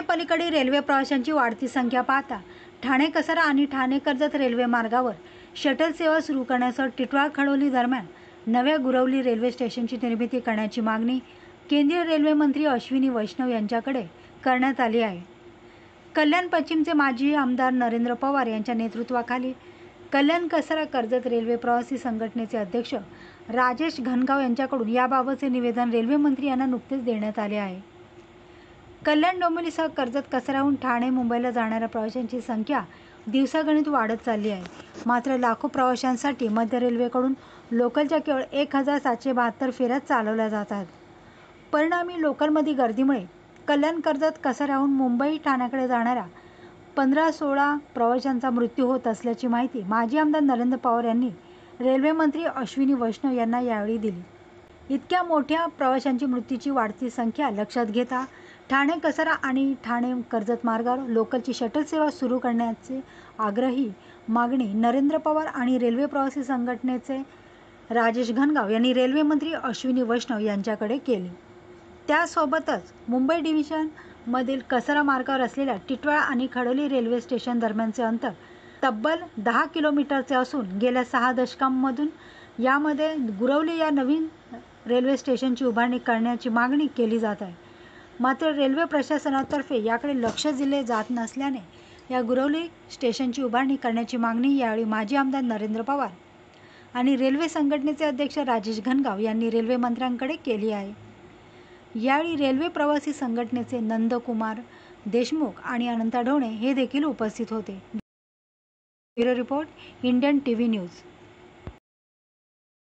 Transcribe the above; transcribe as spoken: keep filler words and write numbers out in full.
पलीकडे रेल्वे प्रवाशांची वाढती संख्या पाहता ठाणे कसारा आणि ठाणे कर्जत रेल्वे मार्गावर शटल सेवा सुरू करण्यासह टिटवाळा खडोली दरम्यान नव्या गुरवली रेल्वे स्टेशनची निर्मिती करण्याची मागणी केंद्रीय रेल्वे मंत्री अश्विनी वैष्णव यांच्याकडे करण्यात आली आहे। कल्याण पश्चिमचे माजी आमदार नरेंद्र पवार यांच्या नेतृत्वाखाली कल्याण कसारा कर्जत रेल्वे प्रवासी संघटनेचे अध्यक्ष राजेश घनगाव यांच्याकडून याबाबतचे निवेदन रेल्वे मंत्री यांना नुकतेच देण्यात आले आहे। कल्याण डोंबिवलीसह कर्जत कसाऱ्याहून ठाणे मुंबईला जाणाऱ्या प्रवाशांची संख्या दिवसागणिक वाढत चालली आहे। मात्र लाखो प्रवाशांसाठी मध्य रेल्वेकडून लोकलच्या केवळ एक हजार सातशे बहात्तर फेऱ्या चालवल्या जात आहेत। परिणामी लोकलमध्ये गर्दीमुळे कल्याण कर्जत कसाऱ्याहून मुंबई ठाण्याकडे जाणाऱ्या पंधरा सोळा प्रवाशांचा मृत्यू होत असल्याची माहिती माजी आमदार नरेंद्र पवार यांनी रेल्वे मंत्री अश्विनी वैष्णव यांना यावेळी दिली। इतक्या मोठ्या प्रवाशांची मृत्यूची वाढती संख्या लक्षात घेता ठाणे कसारा आणि ठाणे कर्जत मार्गावर लोकलची शटल सेवा सुरू करण्याचे आग्रही मागणी नरेंद्र पवार आणि रेल्वे प्रवासी संघटनेचे राजेश घनगाव यांनी रेल्वे मंत्री अश्विनी वैष्णव यांच्याकडे केली। त्यासोबतच मुंबई डिव्हिजन मधील कसारा मार्गावर असलेल्या टिटवाळा आणि खडोली रेल्वे स्टेशन दरम्यानचे अंतर तब्बल दहा किलोमीटरचे असून गेल्या सहा दशकांमधून यामध्ये गुरवली या नवीन रेल्वे स्टेशनची उभारणी करण्याची मागणी केली जात आहे। मात्र रेल्वे प्रशासनातर्फे याकडे लक्ष दिले जात नसल्याने या गुरवली स्टेशनची उभारणी करण्याची मागणी यावेळी माजी आमदार नरेंद्र पवार आणि रेल्वे संघटनेचे अध्यक्ष राजेश घनगाव यांनी रेल्वे मंत्र्यांकडे केली आहे। यावेळी रेल्वे प्रवासी संघटनेचे नंदकुमार देशमुख आणि अनंता ढोणे हे देखील उपस्थित होते। Bureau report, Indian TV news.